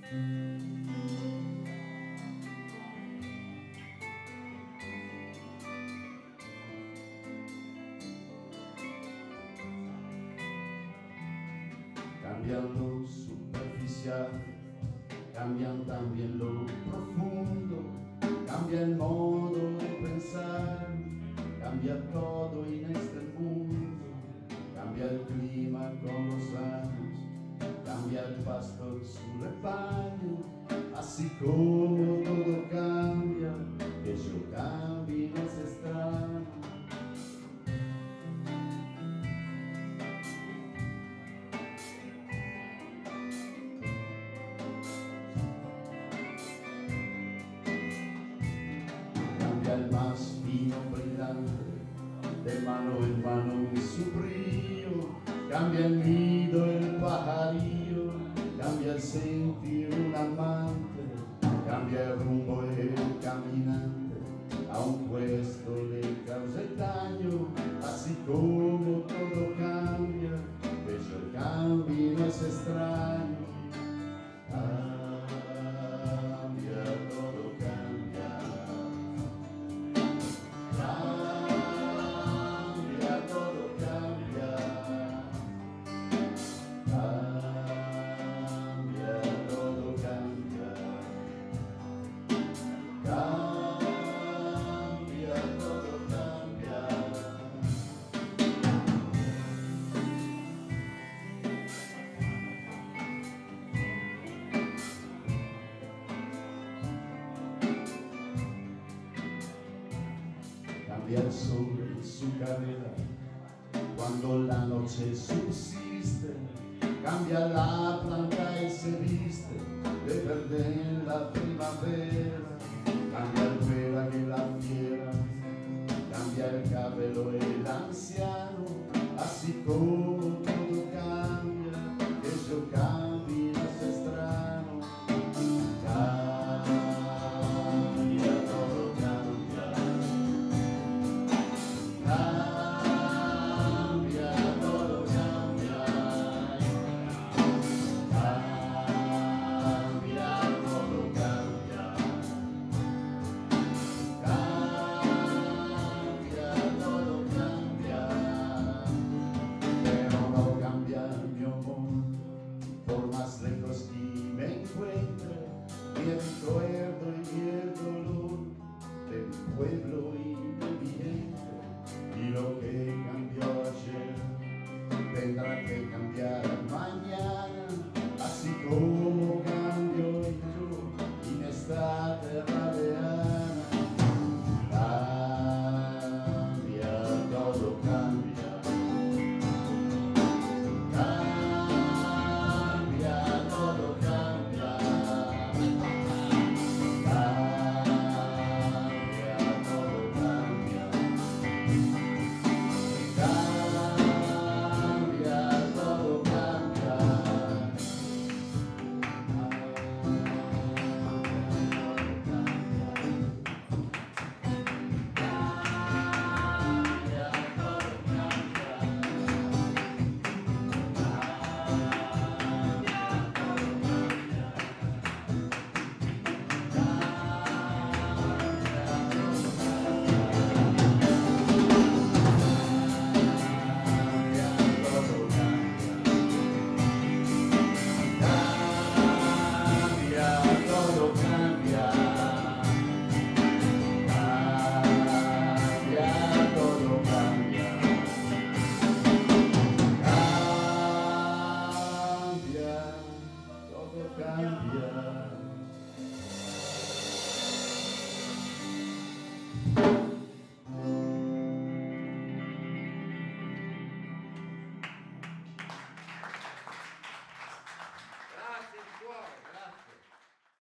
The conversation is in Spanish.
Cambian lo superficial, cambian también lo profundo, cambia el modo de pensar, cambia todo en este mundo, cambia el clima con los años, cambia el pastor su rebaño, así como todo cambia, que yo cambie no es extraño. El más fino brillante, de mano en mano su brillo, cambia el nido el pajarillo, cambia el sentir un amante, cambia el rumbo el caminante, a un puesto le causa el daño, así como todo cambia, pero el cambio no es extraño. Cambia, todo cambia. Cambia, todo cambia. Cambia, todo cambia. Cambia, todo cambia. Cambia el sol en su carrera cuando la noche subsiste, cambia la planta y se viste de verde en la primavera.